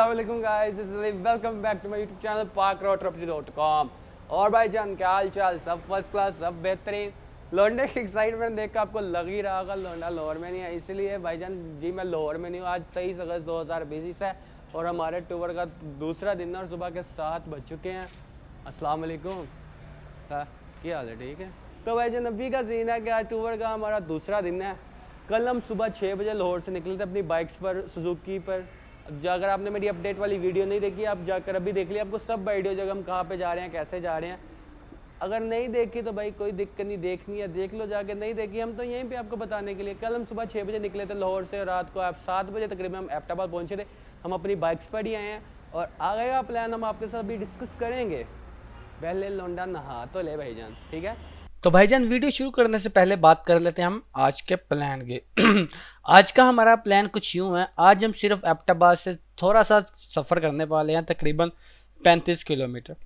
अस्सलाम वालेकुम guys, this is welcome back to my YouTube channel parkroadproperty.com। और भाई जान क्या हाल चाल, सब फर्स्ट क्लास, सब बेहतरीन। लौंडे की एक्साइटमेंट देख कर आपको लग ही रहा होगा लौंडा लाहौर में नहीं है, इसलिए भाईजान जी मैं लाहौर में नहीं हूँ। आज 23 अगस्त 2020 है और हमारे टूर का दूसरा दिन है और सुबह के 7 बज चुके हैं। अस्सलाम वालेकुम, क्या हाल है? ठीक है। तो भाईजान अभी का सीन है कि आज टूर का हमारा दूसरा दिन है। कल हम सुबह 6 बजे लाहौर से निकले थे अपनी बाइक्स पर, सुजुकी पर। अगर आपने मेरी अपडेट वाली वीडियो नहीं देखी, आप जाकर अभी देख लिया, आपको सब आइडिया जगह हम कहाँ पे जा रहे हैं, कैसे जा रहे हैं। अगर नहीं देखी तो भाई कोई दिक्कत नहीं, देखनी है देख लो जाके, नहीं देखी हम तो यहीं पे आपको बताने के लिए। कल हम सुबह 6 बजे निकले थे लाहौर से, रात को आप 7 बजे तकरीबन हम एबटाबाद पहुँचे थे। हम अपनी बाइक्स पर ही आए हैं और आगे का प्लान हम आपके साथ अभी डिस्कस करेंगे। पहले लौंडा नहा तो ले भाईजान, ठीक है। तो भाईजान वीडियो शुरू करने से पहले बात कर लेते हैं हम आज के प्लान के। आज का हमारा प्लान कुछ यूँ है, आज हम सिर्फ एबटाबाद से थोड़ा सा सफ़र करने वाले हैं, तकरीबन 35 किलोमीटर,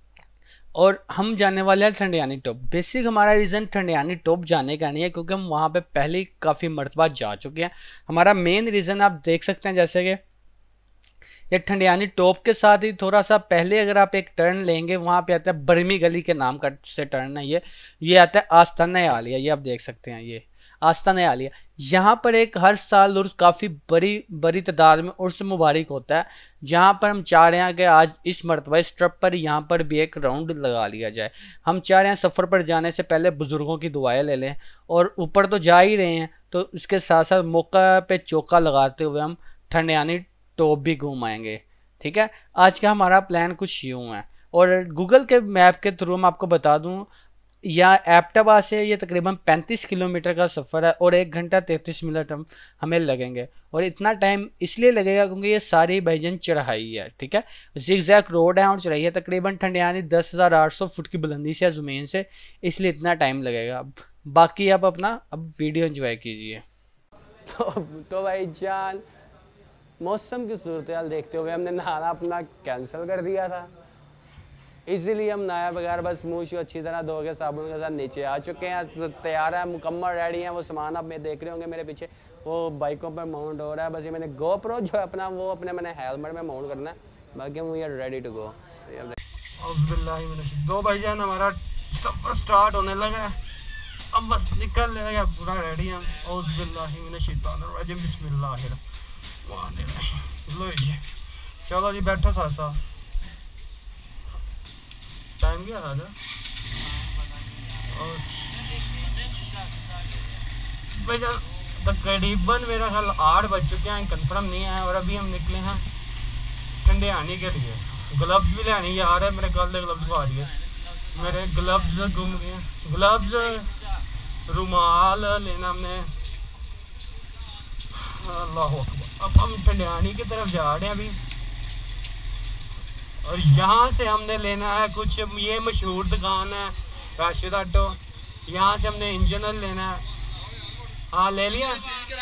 और हम जाने वाले हैं ठंडियानी टॉप। बेसिक हमारा रीज़न ठंडियानी टॉप जाने का नहीं है क्योंकि हम वहाँ पे पहले ही काफ़ी मरतबा जा चुके हैं। हमारा मेन रीज़न आप देख सकते हैं, जैसे कि ये ठंडियानी टॉप के साथ ही थोड़ा सा पहले अगर आप एक टर्न लेंगे, वहाँ पे आता है बरमी गली के नाम का से टर्न है ये आता है आस्ताना आलिया। ये आप देख सकते हैं, ये आस्ताना आलिया। यहाँ पर एक हर साल उर्स काफ़ी बड़ी तादाद में उर्स मुबारक होता है, जहाँ पर हम चाह रहे हैं कि आज इस मरतबा इस ट्रिप पर यहाँ पर भी एक राउंड लगा लिया जाए। हम चाह रहे हैं सफ़र पर जाने से पहले बुज़ुर्गों की दुआएं ले लें, और ऊपर तो जा ही रहे हैं तो उसके साथ साथ मौका पे चौका लगाते हुए हम ठंडियानी टॉप भी घूम आएंगे, ठीक है। आज का हमारा प्लान कुछ यूँ है, और गूगल के मैप के थ्रू मैं आपको बता दूँ, यहाँ एबटाबाद से ये तकरीबन 35 किलोमीटर का सफ़र है और 1 घंटा 33 मिनट हमें लगेंगे। और इतना टाइम इसलिए लगेगा क्योंकि ये सारी भाईजान चढ़ाई है, ठीक है। ज़िगज़ैग रोड है और चढ़ाई है, तकरीबन ठंडियानी 10,800 फुट की बुलंदी से ज़मीन से, इसलिए इतना टाइम लगेगा। बाकी आप अपना अब वीडियो एंजॉय कीजिए। तो भाईजान मौसम की सूरत हाल देखते हुए हमने नहाना अपना कैंसिल कर दिया था, इसीलिए हम नहाया बगैर बस मुँह शू अच्छी तरह धो के साबुन के साथ नीचे आ चुके हैं। तो तैयार है, मुकम्मल रेडी हैं। वो सामान आप मैं देख रहे होंगे मेरे पीछे, वो बाइकों पर माउंट हो रहा है। बस ये मैंने गोप्रो जो अपना वो अपने मैंने हेलमेट में माउंट करना है, बाकी we are ready to go. दो भाईजान हमारा सफर स्टार्ट होने लगा है, अब बस निकल लगा पूरा रेडी है। चलो जी बैठो साथ साथ। टाइम क्या था भैया? तकरीबन मेरा ख्याल 8 बज चुके हैं, कंफर्म नहीं है। और अभी हम निकले हैं ठंडियानी के लिए। ग्लव्स भी लेने यार है, मेरे कल ग्लव्स को आ रही है, मेरे ग्लव्स गुम गए। ग्लव्स, रुमाल लेना हमने। अल्लाह अकबर। अब हम ठंडियानी की तरफ जा रहे हैं अभी, और यहाँ से हमने लेना है कुछ, ये मशहूर दुकान है राशिद ऑटो, यहाँ से हमने इंजन ऑयल लेना है। हाँ ले लिया,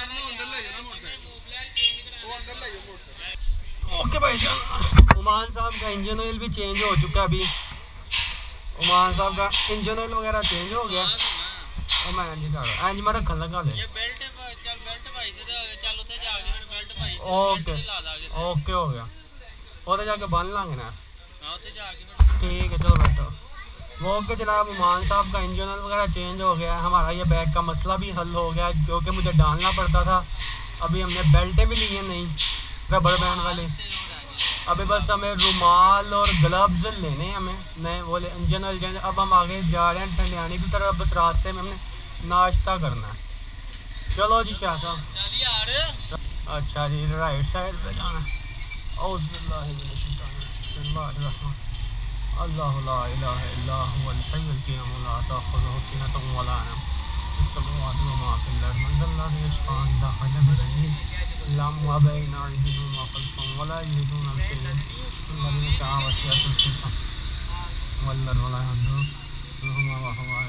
ओके भाई साहब। उमान साहब का इंजन ऑयल भी चेंज हो चुका है अभी, उमान साहब का इंजन ऑयल वगैरह चेंज हो गया। और मैं इंज मैं रखन लगा ले। ओके ओके हो गया, वो जाके बन लांगे ना, ठीक है चलो बैठो। वो ओके जनाब, उमान साहब का इंजन ऑयल वगैरह चेंज हो गया। हमारा ये बैग का मसला भी हल हो गया, क्योंकि मुझे डालना पड़ता था। अभी हमने बेल्टें भी ली हैं नहीं रबड़ बैंड वाले। अभी बस हमें रुमाल और ग्लव्स लेने हैं हमें नए, वो इंजन ऑयल चेंज। अब हम आगे जा रहे हैं ठंडियानी की तरफ, बस रास्ते में हमने नाश्ता करना है। चलो जी शाह साहब। अच्छा जी, राइट साइड पे जाना है। अल्लाहु ला इलाहा इल्ला हुवल हय्युल क़य्यूम ला ताख़ुज़ुहु सिनतुन व ला नौम यस्तग़फ़िरु व मा फ़िल अर्ज़ि मन ज़ल्लज़ी यशफ़अु इंदहु इल्ला बिइज़्निहि मा बैना अयदीहिम व मा ख़ल्फ़हुम व ला युहीतूना बिशैइन इल्ला बिमा शाअ वसिअ कुर्सियुहु वल व ला यऊदुहु मा हुवा।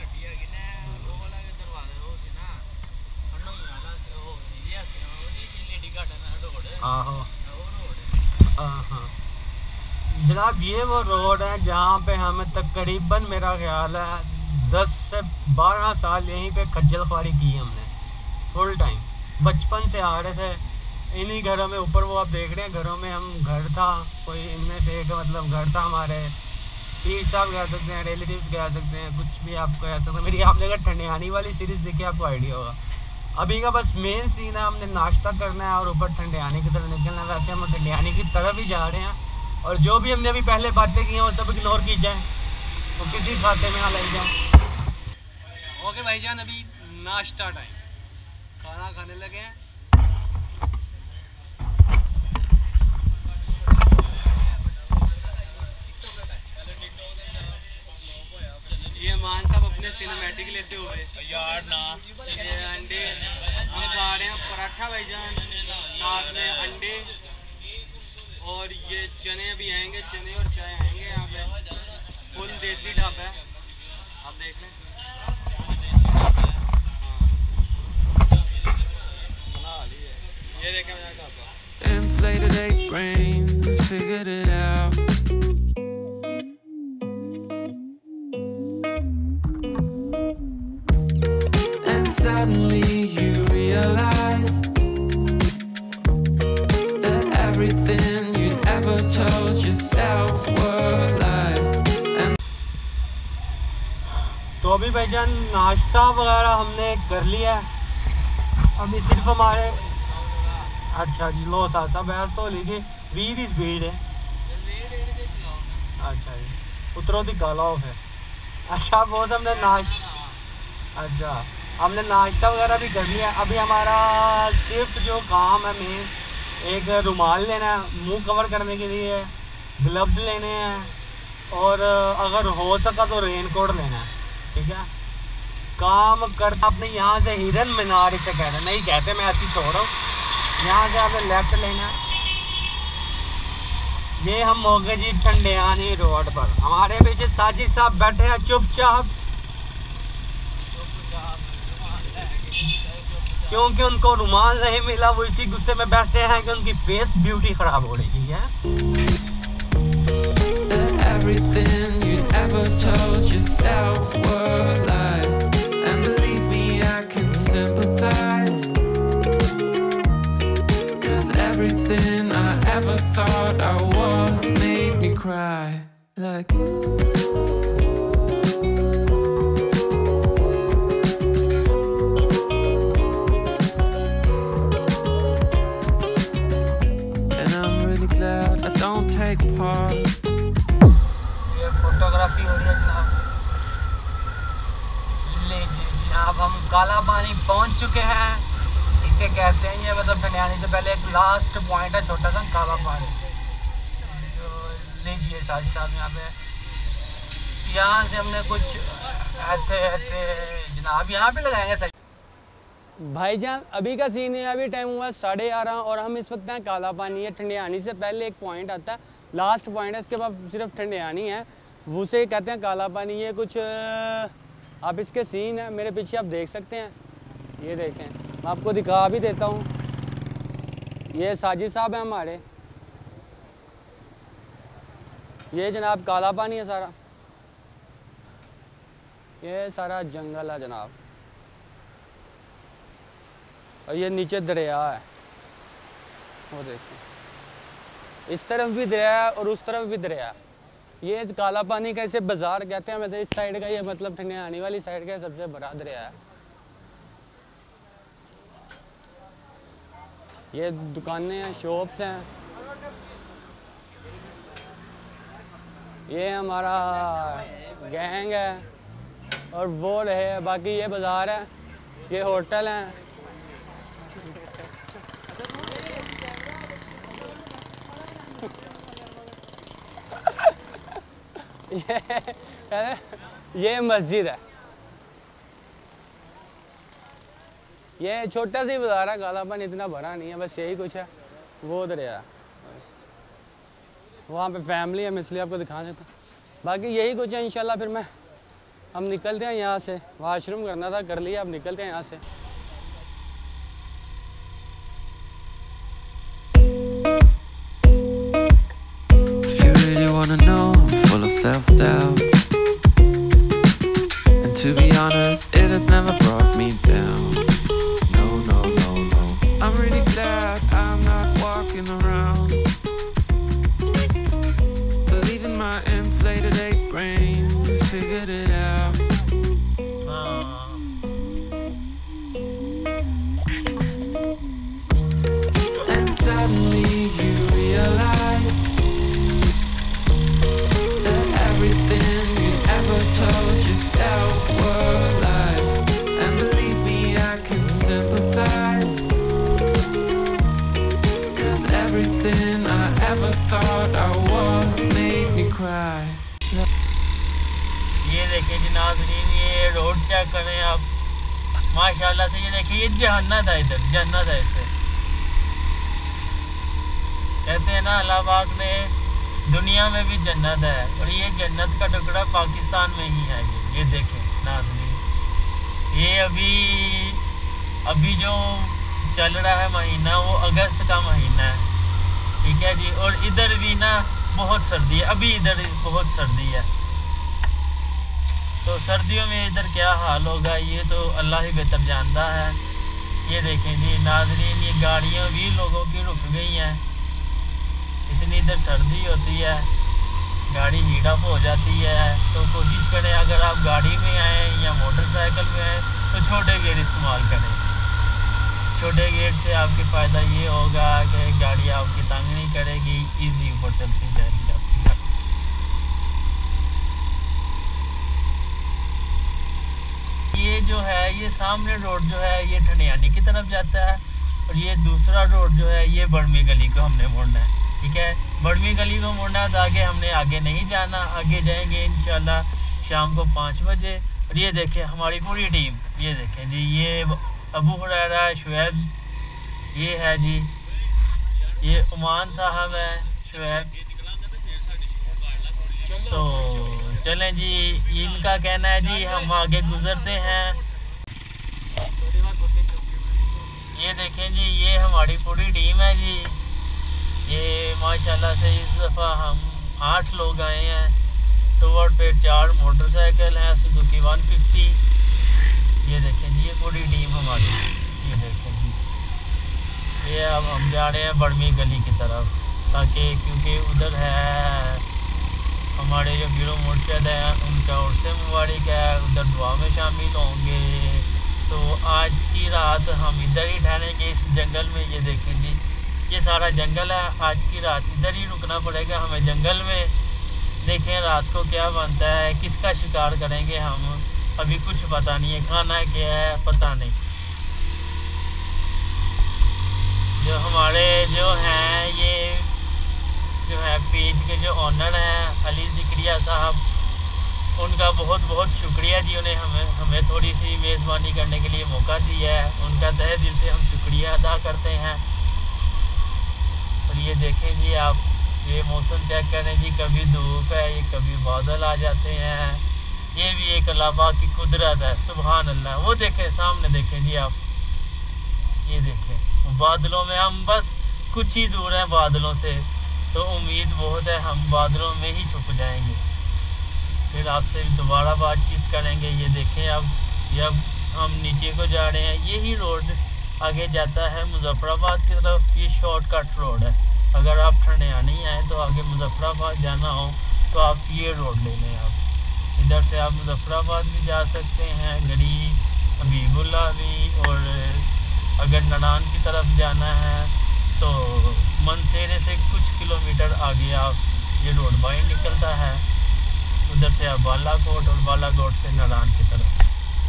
आहो हाँ जनाब, ये वो रोड है जहाँ पे हमें तकरीबन मेरा ख्याल है 10 से 12 साल यहीं पे खज्जल ख्वारी की हमने फुल टाइम। बचपन से आ रहे थे इन्हीं घरों में ऊपर वो आप देख रहे हैं घरों में हम घर था कोई इनमें से एक मतलब घर था हमारे पीर साहब कह सकते हैं, रिलेटिव कह सकते हैं, कुछ भी आप कह सकते हैं। मेरी आपने अगर ठंडियानी वाली सीरीज़ देखी आपको आइडिया होगा। अभी का बस मेन सीन है, हमने नाश्ता करना है और ऊपर ठंडियानी की तरफ निकलना है। वैसे हम ठंडियानी की तरफ ही जा रहे हैं और जो भी हमने अभी पहले बातें की हैं वो सब इग्नोर की जाए, तो किसी खाते में ना लग जाए। ओके भाईजान, अभी नाश्ता टाइम, खाना खाने लगे हैं। ये मान साहब अपने सिनेमैटिक लेते हुए यार ना, ये अंडे हम खा रहे हैं, पराठा भाईजान, साथ में अंडे और ये चने भी आएंगे, चने और चाय आएंगे। यहाँ पे फुल देसी ढाबा है, आप देख लें। ये देखें मेरा dhaba. Inflated 8 brains, figured it out. And suddenly you realize that everything you'd ever told yourself were lies. तो अभी भाईजान नाश्ता वगैरह हमने कर लिया है। अभी सिर्फ हमारे अच्छा जी लो सासा बहस तो लीजिए 20 की स्पीड है। अच्छा जी उतरो दी काला ऑफ है। अच्छा बहुत हमने हमने नाश्ता वगैरह भी कर लिया। अभी हमारा सिर्फ जो काम है मेन, एक रुमाल लेना है मुंह कवर करने के लिए, ग्लव्स लेने हैं और अगर हो सका तो रेनकोट लेना है। ठीक है, काम करता अपने यहाँ से हिरन मीनार इसे कहते हैं, नहीं कहते, मैं ऐसे छोड़ रहा हूँ। यहाँ से आपने लेफ्ट लेना। ये हम हो गए जी ठंडियानी रोड पर। हमारे पीछे साजिद साहब बैठे हैं चुपचाप, क्योंकि उनको रुमाल नहीं मिला। वो इसी गुस्से में बैठे हैं कि उनकी फेस ब्यूटी खराब हो रही है। Everything you'd ever told yourself were lies. And believe me, I can sympathize. 'Cause everything I ever thought I was made me cry. Like and I'm really glad I don't take part. Photography हो रही है जनाब। लीजिए जनाब हम काला पानी पहुंच चुके हैं। इसे कहते हैं, ये मतलब ठंडियानी से पहले एक लास्ट पॉइंट है छोटा सा, काला पानी। तो लीजिए साथ साथ यहाँ से हमने कुछ ऐसे जनाब यहाँ पे लगाएंगे सही। भाईजान अभी का सीन है, अभी टाइम हुआ 11:30 और हम इस वक्त हैं काला पानी है। ठंडियानी से पहले एक पॉइंट आता है, लास्ट पॉइंट है, इसके बाद सिर्फ ठंडियानी है, वो से कहते हैं काला पानी। ये कुछ आप इसके सीन है मेरे पीछे आप देख सकते हैं, ये देखें, मैं आपको दिखा भी देता हूँ। ये साजिद साहब हैं हमारे, ये जनाब काला पानी है सारा, ये सारा जंगल है जनाब, और ये नीचे दरिया है, वो देखें, इस तरफ भी दरिया है और उस तरफ भी दरिया है। ये काला पानी का इसे बाजार कहते हैं। मतलब इस साइड का ये मतलब ठंडियानी वाली साइड का सबसे बड़ा दरिया है। ये दुकानें हैं, शॉप्स हैं, ये हमारा गैंग है और वो रहे, बाकी ये बाजार है, ये होटल हैं। ये मस्जिद है, ये छोटा सा ही बाजार है, कालापन इतना बड़ा नहीं है, बस यही कुछ है। वो दरिया है, वहाँ पे फैमिली है, मैं इसलिए आपको दिखा देता हूँ। बाकी यही कुछ है। इंशाल्लाह फिर हम निकलते हैं यहाँ से, वॉशरूम करना था, कर लिया, अब निकलते हैं यहाँ से। If you really wanna know, I'm full of self-doubt. And to be honest, it has never brought me down. No, no, no, no. I'm really glad I'm thought I was made me cry. ये देखिए जी नाज़रीन, ये road check करें आप माशाल्लाह से। ये देखिए ये जन्नत है, इधर जन्नत है। इसे कहते हैं ना अल्लाह पाक ने दुनिया में भी जन्नत है, और ये जन्नत का टुकड़ा पाकिस्तान में ही है। ये देखें नाज़रीन, ये अभी जो चल रहा है महीना वो अगस्त का महीना है, ठीक है जी। और इधर भी ना बहुत सर्दी है, अभी इधर बहुत सर्दी है। तो सर्दियों में इधर क्या हाल होगा ये तो अल्लाह ही बेहतर जानता है। ये देखें जी नाज़रीन, ये गाड़ियाँ भी लोगों की रुक गई हैं, इतनी इधर सर्दी होती है, गाड़ी हीट अप हो जाती है। तो कोशिश करें अगर आप गाड़ी में आएँ या मोटरसाइकिल में आएँ तो छोटे गेट इस्तेमाल करें। छोटे गेट से आपके फ़ायदा ये होगा कि गाड़ी आपकी तंग नहीं करेगी, इजी ऊपर चलती जाएगी आपकी गाड़ी। ये जो है ये सामने रोड जो है ये ठंडियानी की तरफ जाता है, और ये दूसरा रोड जो है ये बड़मी गली को हमने मोड़ना है, ठीक है। बड़मी गली को मोड़ना है तो हमने आगे नहीं जाना, आगे जाएंगे इंशाल्लाह शाम को 5 बजे। और ये देखें हमारी पूरी टीम, ये देखें जी, ये अबू हुरैरा, शुएब ये है जी, ये उमान साहब है, शुएब। तो चलें जी, इनका कहना है जी हम आगे गुजरते हैं। ये देखें जी ये हमारी पूरी टीम है जी। ये माशाल्लाह से इस दफ़ा हम 8 लोग आए हैं। टोवर्ड पे 4 मोटरसाइकिल हैं, सुजुकी 150। ये देखें जी ये पूरी टीम हमारी, ये देखें जी। ये अब हम जा रहे हैं बड़मी गली की तरफ, ताकि क्योंकि उधर है हमारे जो ब्यूरो मुर्शद है उनका उर्से मुबारक है, उधर दुआ में शामिल होंगे। तो आज की रात हम इधर ही ठहरेंगे इस जंगल में। ये देखें जी ये सारा जंगल है, आज की रात इधर ही रुकना पड़ेगा हमें जंगल में। देखें रात को क्या बनता है, किसका शिकार करेंगे हम, अभी कुछ पता नहीं है, खाना क्या है पता नहीं। जो हमारे जो हैं ये जो है पेज के जो ऑनर हैं अली ज़िक्रिया साहब, उनका बहुत बहुत शुक्रिया जी, उन्हें हमें थोड़ी सी मेज़बानी करने के लिए मौका दिया है, उनका तहे दिल से हम शुक्रिया अदा करते हैं। और ये देखें जी आप, ये मौसम चेक करें जी, कभी धूप है, ये कभी बादल आ जाते हैं। ये भी एक अल्लाह पाक की कुदरत है, सुभान अल्लाह। वो देखें सामने देखें जी आप, ये देखें बादलों में हम बस कुछ ही दूर हैं बादलों से, तो उम्मीद बहुत है हम बादलों में ही छुप जाएंगे। फिर आपसे दोबारा बातचीत करेंगे। ये देखें अब हम नीचे को जा रहे हैं, यही रोड आगे जाता है मुजफ्फराबाद की तरफ। ये शॉर्टकट रोड है, अगर आप ठंडियानी आए तो आगे मुजफ्फराबाद जाना हो तो आप ये रोड ले लें। आप इधर से आप मुजफ्फराबाद भी जा सकते हैं, गड़ी हबीबुल्लाह भी, और अगर ननान की तरफ जाना है तो मनसेरे से कुछ किलोमीटर आगे आप ये रोड बाई निकलता है, उधर से आप बालाकोट, और बालाकोट से नारायण की तरफ।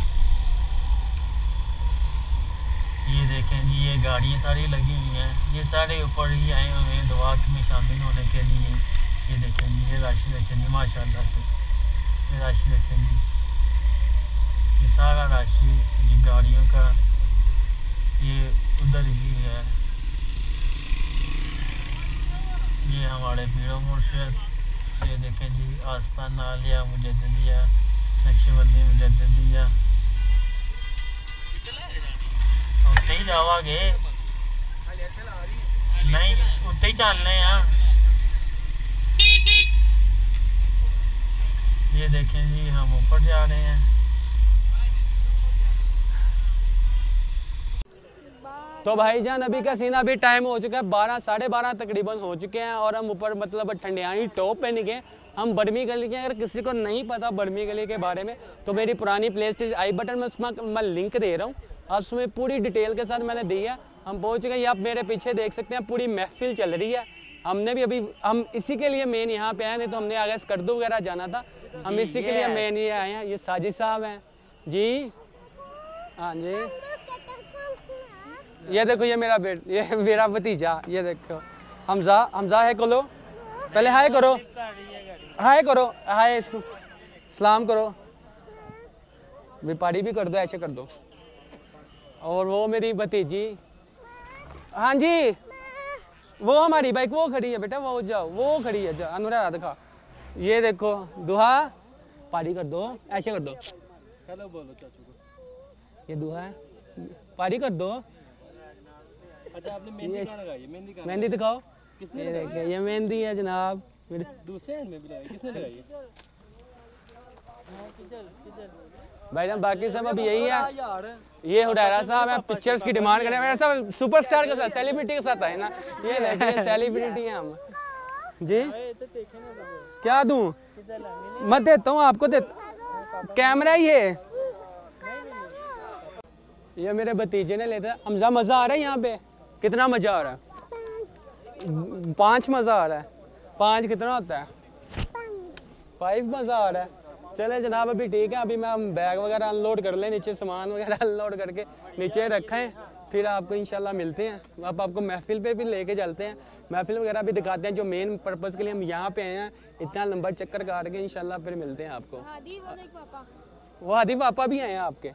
ये देखें जी ये गाड़ियाँ सारी लगी हुई हैं, ये सारे ऊपर ही आए हुए हैं दुआ में शामिल होने के लिए। ये देखें जी ये राशि देखें जी माशाल्लाह से, ये राशि देखें जी, ये सारा राशि ये गाड़ियों का ये उधर ही है। ये हमारे पीरो मुर्शिद, ये देखें जी आस्ताना आलिया मुजद्दिदिया, नक्शबंदी मुजद्दिदिया। उत्ते ही जावागे नहीं, उत्ते ही चलने हैं। ये देखें जी हम ऊपर जा रहे हैं। तो भाईजान अभी का सीन, अभी टाइम हो चुका है 12 साढ़े 12 तकरीबन हो चुके हैं, और हम ऊपर मतलब ठंडियानी टॉप पे निकले। हम बड़मी गली के, अगर किसी को नहीं पता बड़मी गली के बारे में तो मेरी पुरानी प्लेलिस्ट आई बटन में उसमें मैं लिंक दे रहा हूँ, आप उसमें पूरी डिटेल के साथ मैंने दी है। हम पहुँच गए, आप मेरे पीछे देख सकते हैं पूरी महफिल चल रही है। हमने भी अभी हम इसी के लिए मेन यहाँ पे आए, नहीं तो हमने आगे स्कर्दू वगैरह जाना था, हम इसी के लिए मेन ये आए हैं। ये साजिद साहब हैं जी, हाँ जी। ये देखो ये मेरा बेट, ये मेरा भतीजा, ये देखो हमजा है कोलो, पहले हाय करो, हाय करो, हाय सलाम करो, पारी भी कर दो, ऐसे कर दो। और वो मेरी भतीजी, हाँ जी वो हमारी बाइक वो खड़ी है बेटा, वो जाओ वो खड़ी है, जाओ अनुरा दिखा, ये देखो दुहा पारी कर दो, ऐसे कर दो, हेलो बोलो चाचू को, ये दुहा है पारी कर दो। अच्छा आपने मेहंदी कहाँ लगाई है? मेहंदी दिखाओ, ये देखिए ये मेहंदी है जनाब, मेरे दूसरे हैंड में भी लगाई, किसने लगाई है? भाईजान बाकी सब अब यही है, ये हुडैरा साहब है, पिक्चर्स की डिमांड करें, वैसा सुपरस्टार के साथ सेलिब्रिटी के साथ है ना, ये देखिए सेलिब्रिटी हैं हम जी। क्या दूं? मत देता हूँ आपको, दे कैमरा ये मेरे भतीजे ने लेता है। हमजा मज़ा आ रहा है यहाँ पे? कितना मज़ा आ रहा है? 5 मज़ा आ रहा है। 5 कितना होता है? 5 मज़ा आ रहा है। चले जनाब अभी ठीक है, अभी मैं हम बैग वगैरह अनलोड कर लें, नीचे सामान वगैरह अनलोड करके नीचे रखें, फिर आपको इंशाल्लाह मिलते हैं। अब आपको महफिल पे भी लेके चलते हैं, महफिल वगैरह भी दिखाते हैं, जो मेन पर्पज़ के लिए हम यहाँ पे आए हैं, इतना लंबा चक्कर काट के इंशाल्लाह फिर मिलते हैं आपको। वो हादी पापा भी आए हैं आपके।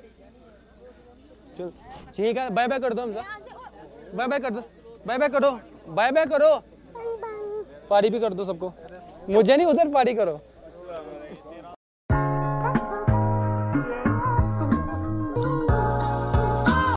चलो ठीक है, बाय बाय कर दो हमसे, बाय बाय कर दो, बाय बाय करो, बाय बाय करो, पारी भी कर दो सबको, मुझे नहीं उधर पारी करो।